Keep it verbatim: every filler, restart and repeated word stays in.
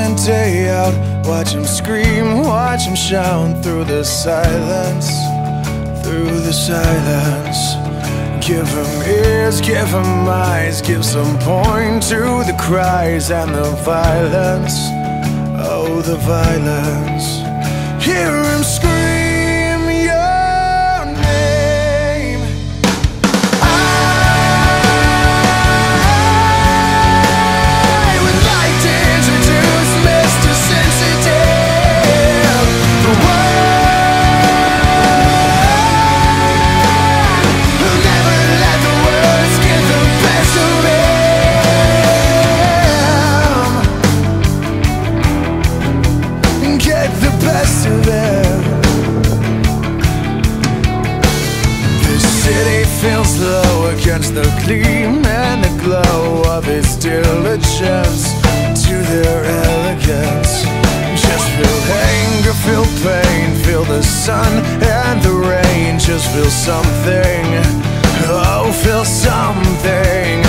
in, day out. Watch him scream, watch him shout through the silence, through the silence. Give him ears, give him eyes, give some point to the cries and the violence. Oh, the violence. Hear him scream your name. I would like to introduce Mister Sensitive, the one who'll never let the words get the best of him. Get the best of him. The city feels low against the gleam and the glow of its diligence to their elegance. Just feel anger, feel pain, feel the sun and the rain. Just feel something, oh, feel something.